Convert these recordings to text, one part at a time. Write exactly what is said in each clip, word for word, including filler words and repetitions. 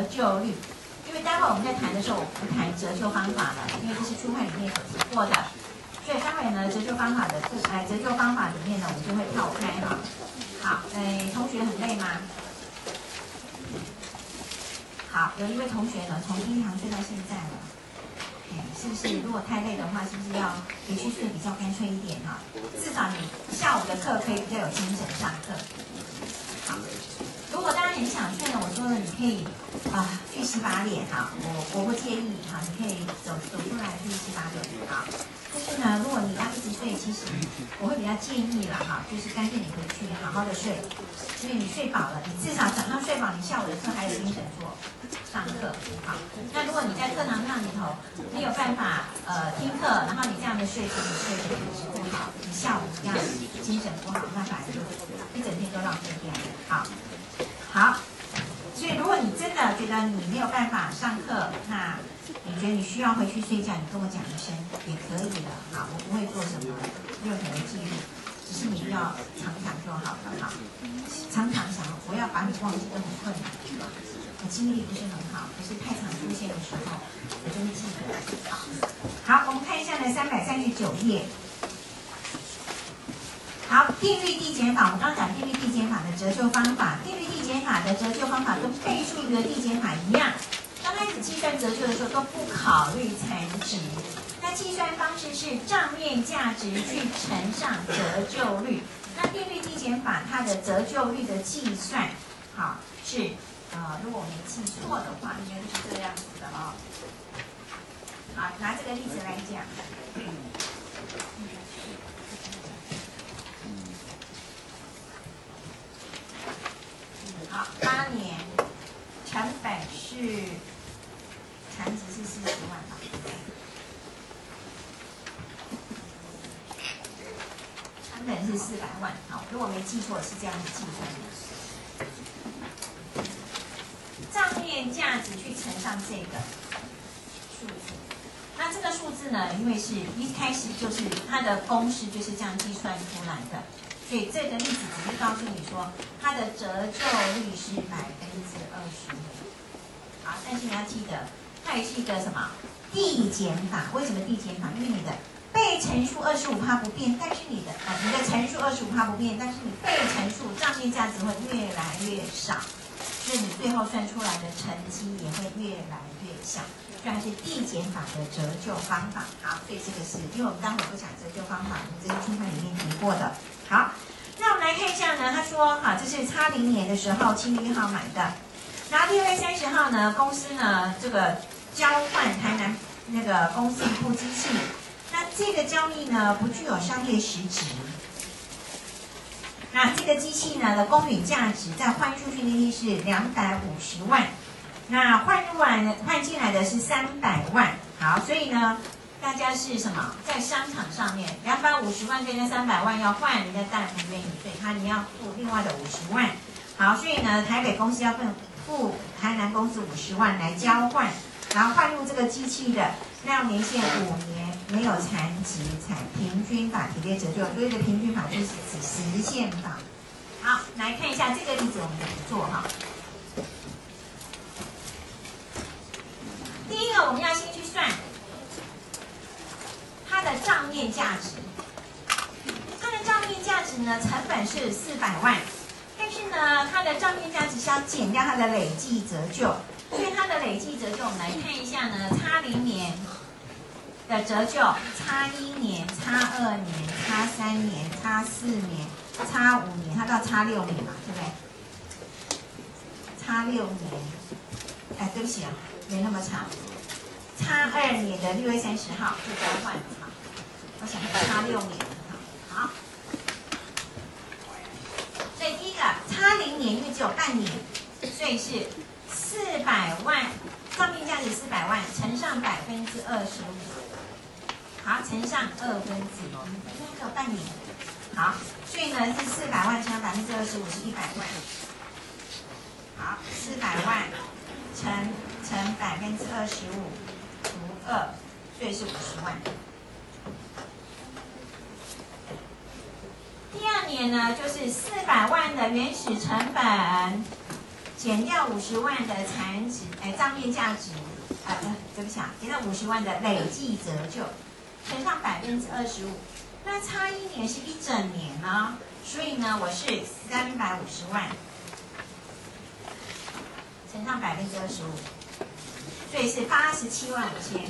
折旧率。因为待会我们在谈的时候，我们谈折旧方法了，因为这是初会里面有提过的，所以待会呢折旧方法的课，哎，折旧方法里面呢，我们就会跳开哈。好，哎，同学很累吗？好，有一位同学呢，从第一堂睡到现在了，哎，是不是？如果太累的话，是不是要回去睡比较干脆一点哈？至少你下午的课可以比较有精神上课。好。如果大家很想睡呢，我说了你可以啊、呃、去洗把脸哈，我我不介意哈，你可以走走出来去洗把脸好。但是呢，如果你要一直睡，其实我会比较建议啦哈，就是干脆你回去好好的睡，因为你睡饱了，你至少早上睡饱，你下午的课还有精神做上课好。那如果你在课堂上里头，你有办法呃听课，然后你这样的睡，其实睡的品质不好，你下午这样精神不好，那反而就一整天都浪费掉了好。好，所以如果你真的觉得你没有办法上课，那你觉得你需要回去睡觉，你跟我讲一声也可以的。好，我不会做什么任何的记录，只是你不要常常就好了。好，常常想我要把你忘记都很困难，我记忆力不是很好，可是太常出现的时候，我就会记得。好，我们看一下呢，三百三十九页。好，定律递减法，我们刚刚讲定律递减法的折旧方法，定律递减法的折旧方法跟倍数的递减法一样，刚开始计算折旧的时候都不考虑残值，那计算方式是账面价值去乘上折旧率。那定律递减法它的折旧率的计算，好是呃，如果我没记错的话，应该就是这样子的哦。好，拿这个例子来讲。好，八年成本是残值是四十万吧？成本是四百万。好，如果没记错是这样子计算的。账面价值去乘上这个数字，那这个数字呢，因为是一开始就是它的公式就是这样计算出来的。所以这个例子只是告诉你说，它的折旧率是百分之二十五。好，但是你要记得，它也是一个什么递减法？为什么递减法？因为你的被乘数二十五趴不变，但是你的呃你的乘数二十五趴不变，但是你被乘数账面价值会越来越少，所以你最后算出来的成绩也会越来越小。所以它是递减法的折旧方法。好，所以这个是因为我们待会不讲折旧方法，我们这是初会里面提过的。好，那我们来看一下呢，他说，好，这是叉零年的时候七月一号买的，然后六月三十号呢，公司呢这个交换台南那个公司一部机器，那这个交易呢不具有商业实质，那这个机器呢的公允价值在换出去那天是两百五十万，那换入来换进来的是三百万，好，所以呢。大家是什么？在商场上面，两百五十万跟那三百万要换，人家当然不愿意，所以他你要付另外的五十万。好，所以呢，台北公司要付台南公司五十万来交换，然后换入这个机器的，那要年限五年，没有残值，采平均法体列折旧。所谓的平均法就是指实现法。好，来看一下这个例子我们怎么做哈。第一个，我们要先去算。它的账面价值，它的账面价值呢，成本是四百万，但是呢，它的账面价值是要减掉它的累计折旧，所以它的累计折旧，我们来看一下呢，叉零年的折旧，叉一年、叉二年、叉三年、叉四年、叉五年，它到叉六年嘛，对不对？叉六年，哎，对不起啊，没那么长。叉二年的六月三十号就交换了哈，我想叉六年了哈，好，所以第一个叉零年因为只有半年，所以是四百万，账面价值四百万乘上百分之二十五，好，乘上二分之一，因为只有半年，好，所以呢是四百万乘上百分之二十五是一百万，好，四百万乘乘百分之二十五。除二，所以是五十万。第二年呢，就是四百万的原始成本减掉五十万的残值，哎，账面价值，呃呃，对不起啊，减掉五十万的累计折旧，乘上百分之二十五，那差一年是一整年呢，所以呢，我是三百五十万乘上百分之二十五，所以是八十七万五千。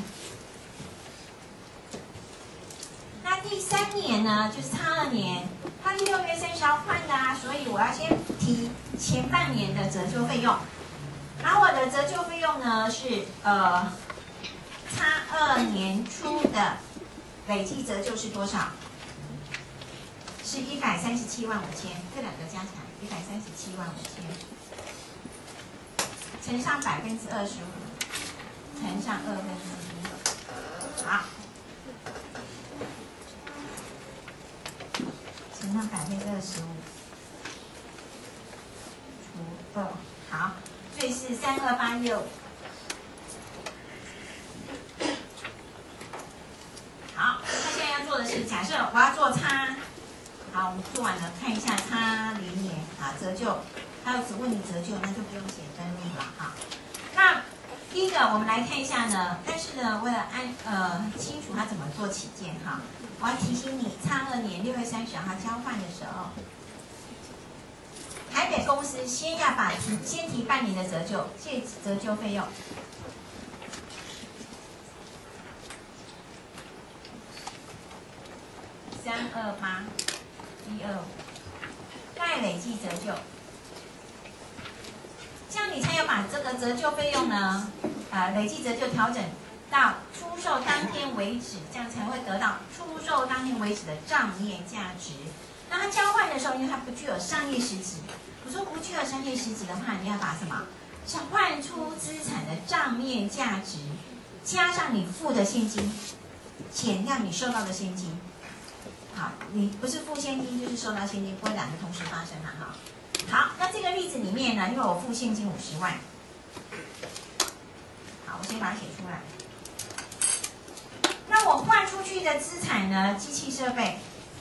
那第三年呢，就是差二年，它是六月三十号换的啊，所以我要先提前半年的折旧费用。然后我的折旧费用呢是呃，差二年初的累计折旧是多少？是一百三十七万五千，这两个加起来一百三十七万五千，乘上百分之二十五，乘上二分之一，好。乘上百分之二十五，除二，好，所以是三二八一二五。好，那现在要做的是，假设我要做差，好，我们做完了，看一下差零年啊，折旧，他要只问你折旧，那就不用写登录了哈。那第一个，我们来看一下呢，但是呢，为了按呃清楚它怎么做起见哈。我要提醒你，差二年六月三十号交换的时候，台北公司先要把提先提半年的折旧，借折旧费用，三二八一二五，再累计折旧，这样你才有把这个折旧费用呢，呃，累计折旧调整到出售当天为止，这样才会得到出售当天为止的账面价值。那它交换的时候，因为它不具有商业实质，我说不具有商业实质的话，你要把什么？是换出资产的账面价值，加上你付的现金，减掉你收到的现金。好，你不是付现金就是收到现金，不会两个同时发生了哈。好，那这个例子里面呢，因为我付现金五十万，好，我先把它写出来。那我换出去的资产呢？机器设备。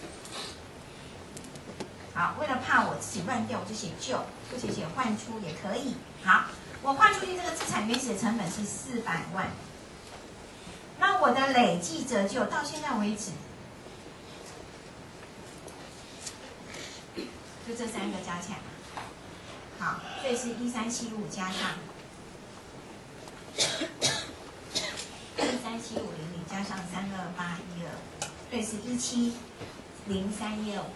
好，为了怕我自己乱掉，我就写旧，或者写换出也可以。好，我换出去这个资产原始的成本是四百万。那我的累计折旧到现在为止，就这三个加起来。好，所以是一三七五加上一三七五零零加上三二八一二，所以是一七零三一二五。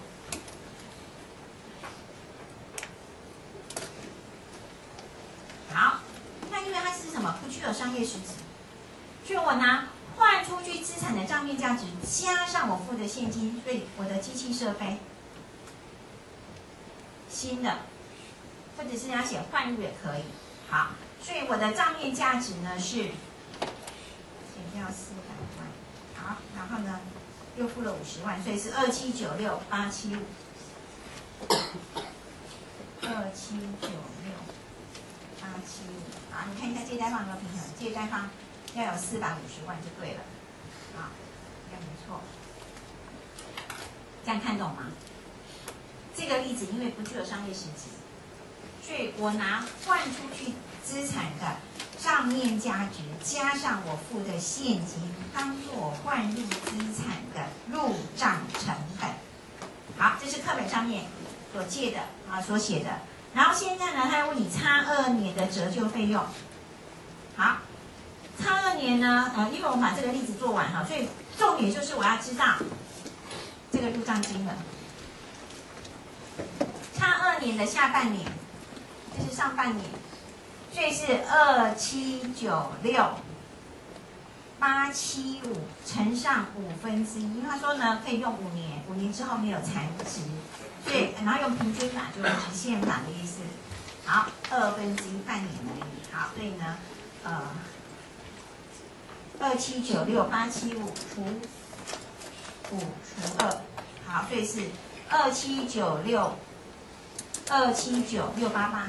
好，那因为它是什么？不具有商业实质，所以我拿换出去资产的账面价值加上我付的现金，所以我的机器设备新的，或者是要写换入也可以。好，所以我的账面价值呢是减掉四百万，好，然后呢又付了五十万，所以是二七九六八七五，二七九六八七五。好，你看一下借贷方有没有平衡？借贷方要有四百五十万就对了。好，这样没错。这样看懂吗？这个例子因为不具有商业实质，所以我拿换出去资产的账面价值加上我付的现金，当做我换入资产的入账成本。好，这是课本上面所借的啊，所写的。然后现在呢，他要问你差二年的折旧费用。好，差二年呢，呃，因为我们把这个例子做完哈，所以重点就是我要知道这个入账金额。差二年的下半年，这是上半年，所以是二七九六八七五乘上五分之一，因为他说呢可以用五年，五年之后没有残值，所以然后用平均法就是直线法的意思。好，二分之一半年而已。好，所以呢，呃，二七九六八七五除五除二，好，所以是二七九六。二七九六八八，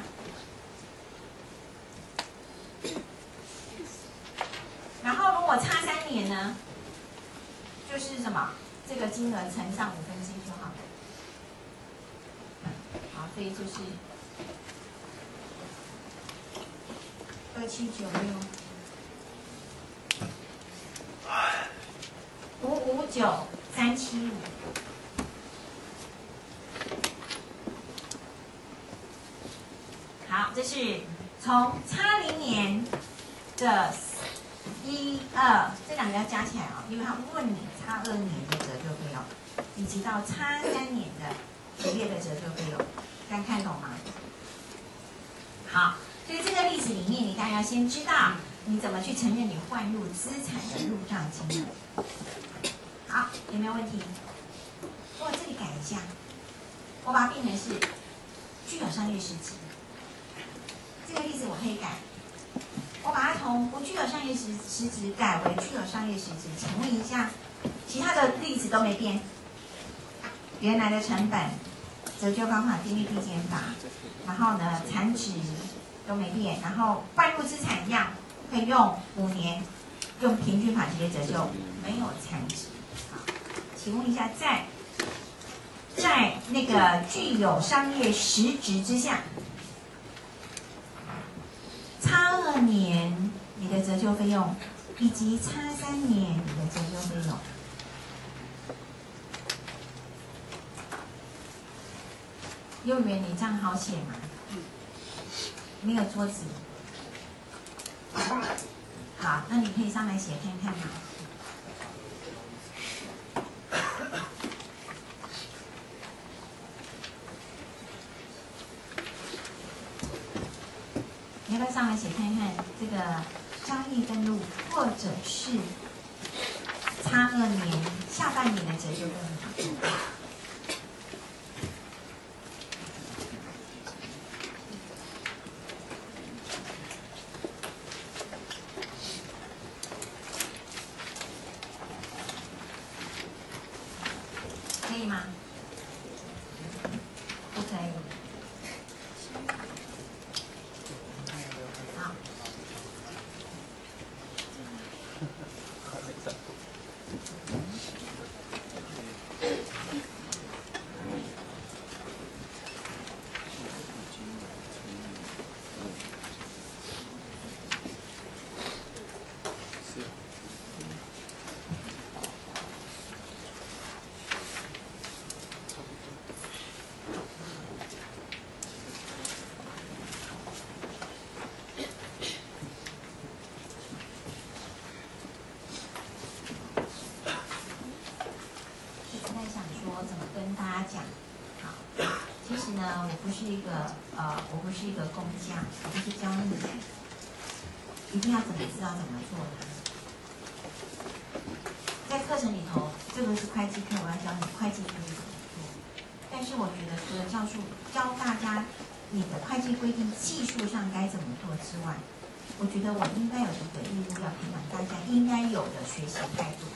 然后如果差三年呢，就是什么？这个金额乘上五分之一就好了。好，所以就是二七九六，五五九三七五。好，这是从差零年的一二这两个要加起来啊、哦，因为他问你差二年的折旧费用，以及到差三年的企业的折旧费用，这样看懂吗？好，所以这个例子里面，你大家要先知道你怎么去承认你换入资产的入账金额。好，有没有问题？我这里改一下，我把它变成是具有商业实质。这个例子我可以改，我把它从不具有商业实实质改为具有商业实质。请问一下，其他的例子都没变，原来的成本、折旧方法、定率递减法，然后呢，产值都没变，然后换入资产一样，会用五年，用平均法直接折旧，没有产值。好，请问一下，在在那个具有商业实质之下，差二年你的折旧费用，以及差三年你的折旧费用。幼儿园你这样好写吗？没有桌子。好，那你可以上来写看看嘛。你要不要上来写看看这个交易登录，或者是差二年下半年的折旧费用？可以吗？不可以。好。我不是一个呃，我不是一个工匠，我不是教你一定要怎么知道怎么做的。在课程里头，这个是会计课，我要教你会计可以怎么做。但是我觉得，除了教授教大家你的会计规定技术上该怎么做之外，我觉得我应该有一个义务要培养大家应该有的学习态度。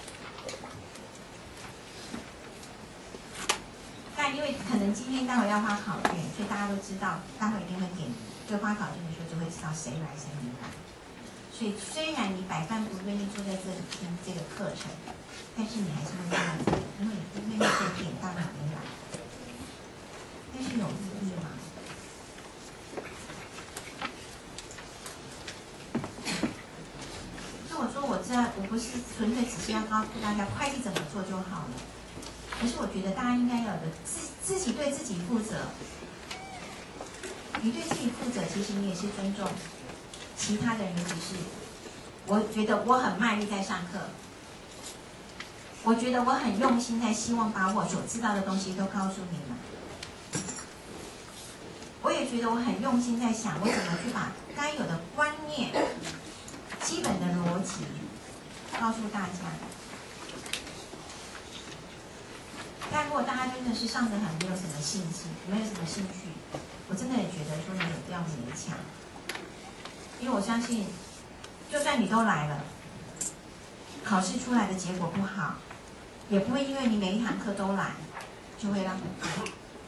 但因为可能今天待会要发考卷，所以大家都知道，待会一定会点，就发考卷的时候就会知道谁来谁没来。所以虽然你百般不愿意坐在这里听这个课程，但是你还是会这样子，因为你不愿意被点到哪没来。但是有意义吗？所以我说我这我不是纯粹只是要告诉大家会计怎么做就好了。可是我觉得大家应该有的自自己对自己负责，你对自己负责，其实你也是尊重其他的人，尤其是我觉得我很卖力在上课，我觉得我很用心在希望把我所知道的东西都告诉你们，我也觉得我很用心在想我怎么去把该有的观念、基本的逻辑告诉大家。但如果大家真的是上得很没有什么兴趣，没有什么兴趣，我真的也觉得说你有必要勉强，因为我相信，就算你都来了，考试出来的结果不好，也不会因为你每一堂课都来，就会让你过。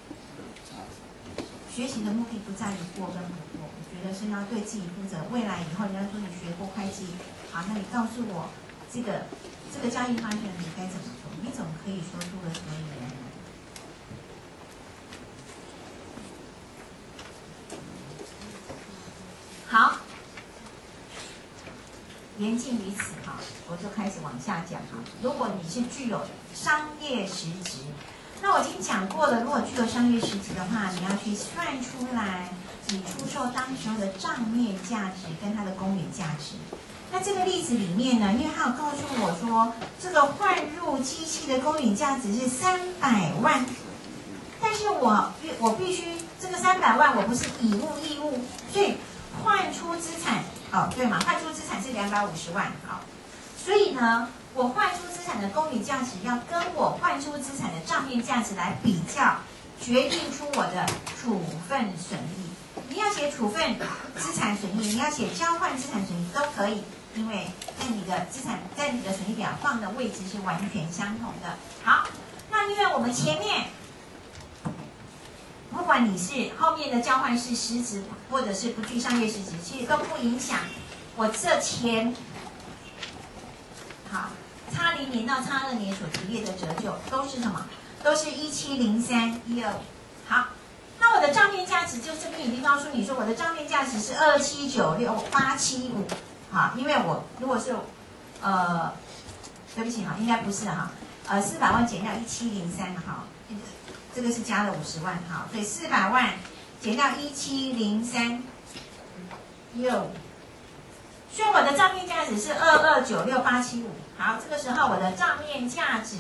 学习的目的不在于过跟不过，我觉得是要对自己负责。未来以后人家说你学过会计，好，那你告诉我这个这个交易发生你该怎么做？你怎么可以说出了所以然呢？好， 言尽于此哈，我就开始往下讲哈。如果你是具有商业实质，那我已经讲过了，如果具有商业实质的话，你要去算出来你出售当时候的账面价值跟它的公允价值。那这个例子里面呢，因为他有告诉我说，这个换入机器的公允价值是三百万，但是我我必须这个三百万我不是以物易物，所以换出资产哦，对嘛？换出资产是两百五十万，好，所以呢，我换出资产的公允价值要跟我换出资产的账面价值来比较，决定出我的处分损益。你要写处分资产损益，你要写交换资产损益都可以。因为在你的资产，在你的损益表放的位置是完全相同的。好，那因为我们前面，不管你是后面的交换是实质或者是不具商业实质，其实都不影响我这前，好，差零年到差二年所提列的折旧都是什么？都是一七零三一二五。好，那我的账面价值就这边已经告诉你说，我的账面价值是二七九六八七五。好，因为我如果是，呃，对不起哈，应该不是哈，呃，四百万减掉一七零三哈，这个是加了五十万哈，所以四百万减掉一七零三一二五，所以我的账面价值是二二九六八七五。好，这个时候我的账面价值，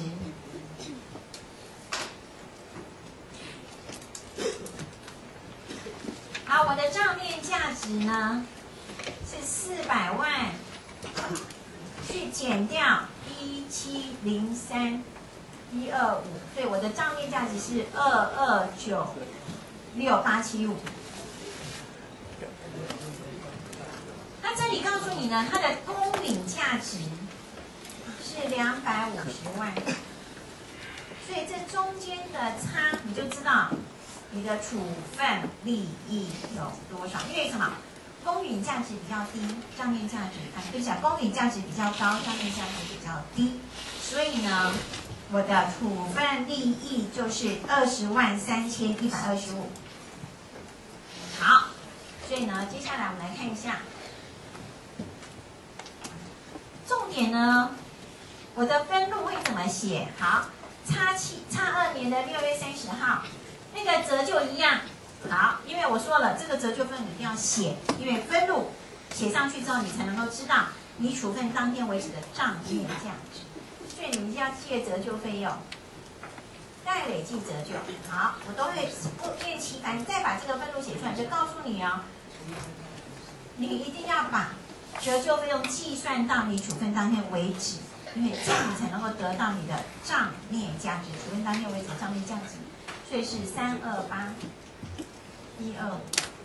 好，我的账面价值呢？是四百万去减掉一七零三一二五，所以我的账面价值是二二九六八七五。那这里告诉你呢，它的公允价值是两百五十万，所以这中间的差你就知道你的处分利益有多少，因为什么？公允价值比较低，账面价值啊，对不起啊，公允价值比较高，账面价值比较低，所以呢，我的处分利益就是二十万三千一百二十五。好，所以呢，接下来我们来看一下，重点呢，我的分录会怎么写？好，差七差二年的六月三十号，那个折旧一样。好，因为我说了，这个折旧分一定要写，因为分录写上去之后，你才能够知道你处分当天为止的账面价值。所以你们就要记折旧费用，再累计折旧。好，我都会不厌其烦再把这个分录写出来，就告诉你哦，你一定要把折旧费用计算到你处分当天为止，因为这样你才能够得到你的账面价值，处分当天为止的账面价值。所以是三二八。一二五，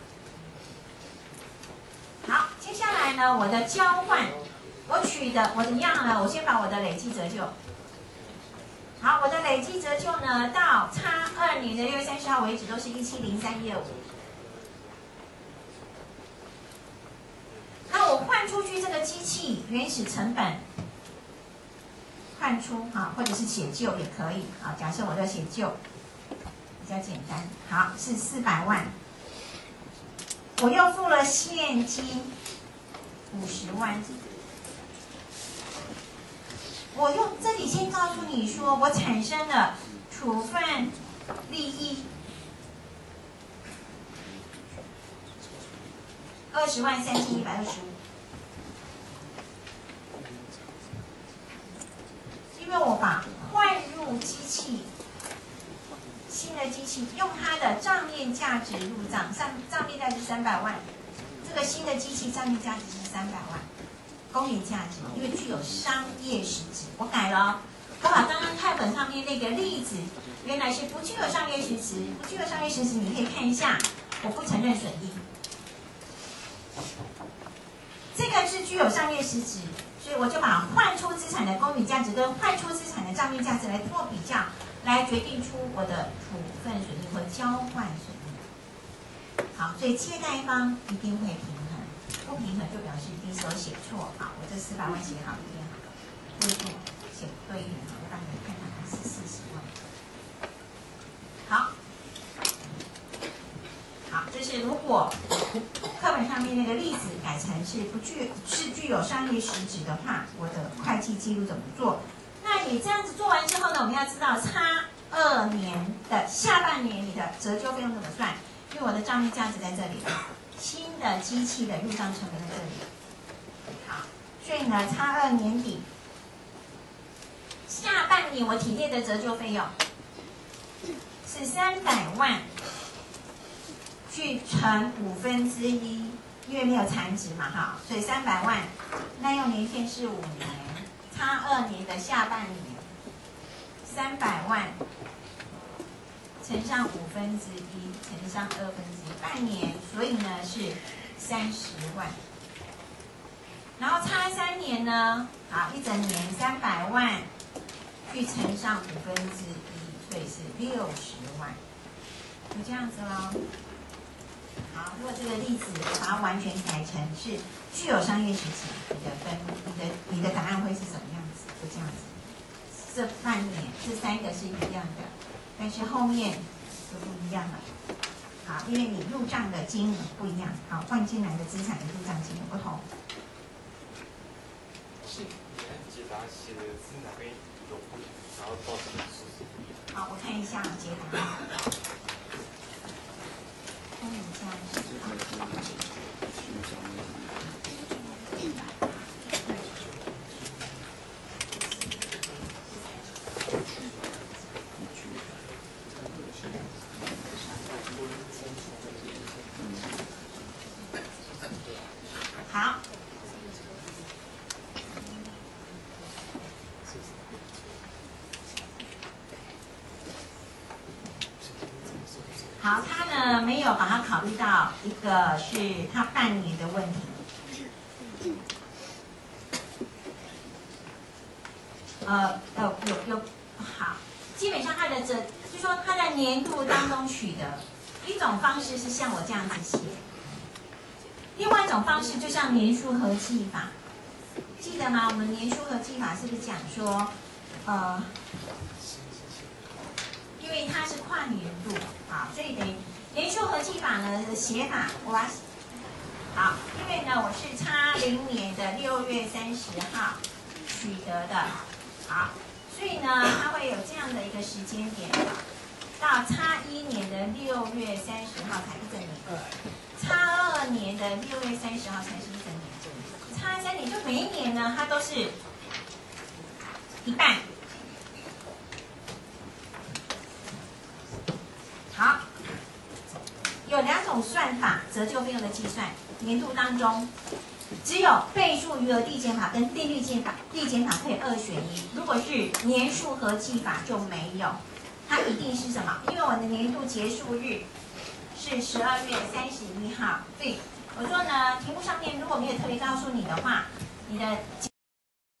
好，接下来呢，我的交换，我取的我一样呢，我先把我的累计折旧，好，我的累计折旧呢，到差二年的六月三十号为止都是一七零三一二五。那我换出去这个机器原始成本，换出啊，或者是写旧也可以啊。假设我在写旧，比较简单，好，是四百万。我又付了现金五十万，我用这里先告诉你说，我产生了处分利益二十万三千一百二十五，因为我把换入机器。新的机器用它的账面价值入账，上账面价值三百万，这个新的机器账面价值是三百万，公允价值，因为具有商业实质，我改了、哦，我把刚刚课本上面那个例子，原来是不具有商业实质，不具有商业实质，你可以看一下，我不承认损益，这个是具有商业实质，所以我就把换出资产的公允价值跟换出资产的账面价值来做比较。来决定出我的处分损益或交换损益。好，所以借贷方一定会平衡，不平衡就表示一定是有写错。好，我这四百万写好一点好了，对不写对一点好，我让你们看看是四十万。好，好，这是如果课本本上面那个例子改成是不具是具有商业实质的话，我的会计记录怎么做？那你这样子做完之后呢，我们要知道差二年的下半年你的折旧费用怎么算？因为我的账面价值在这里，新的机器的入账成本在这里。好，所以呢，差二年底下半年我体列的折旧费用是三百万。去乘五分之一，因为没有残值嘛，哈，所以三百万，耐用年限是五年，差二年的下半年，三百万乘上五分之一乘上二分之一，半年，所以呢是三十万。然后差三年呢，好，一整年三百万去乘上五分之一，所以是六十万，就这样子喽。好，如果这个例子把它完全改成是具有商业实质，你的分，你的你的答案会是什么样子？就这样子。这半年这三个是一样的，但是后面就不一样了。好，因为你入账的金额不一样，好，换进来的资产的入账金额不同。 是，解答写的是哪边有不同，然后造成的是。 好，我看一下解答。看一下。好。好，他呢没有把它考虑到一个是他半年的问题。呃呃有有好，基本上他的这就说他在年度当中取的一种方式是像我这样子写，另外一种方式就像年数合计法，记得吗？我们年数合计法是不是讲说，呃，因为它是跨年度啊，所以等于年数合计法呢的写法，我把好，因为呢我是差零年的六月三十号取得的。好，所以呢，它会有这样的一个时间点，到差一年的六月三十号才一整年，差二年的六月三十号才是一整年，差三年就每一年呢，它都是一半。好，有两种算法，折旧费用的计算，年度当中。只有倍数余额递减法跟定率减法，递减法可以二选一。如果是年数合计法就没有，它一定是什么？因为我的年度结束日是十二月三十一号。对，我说呢，题目上面如果没有特别告诉你的话，你的结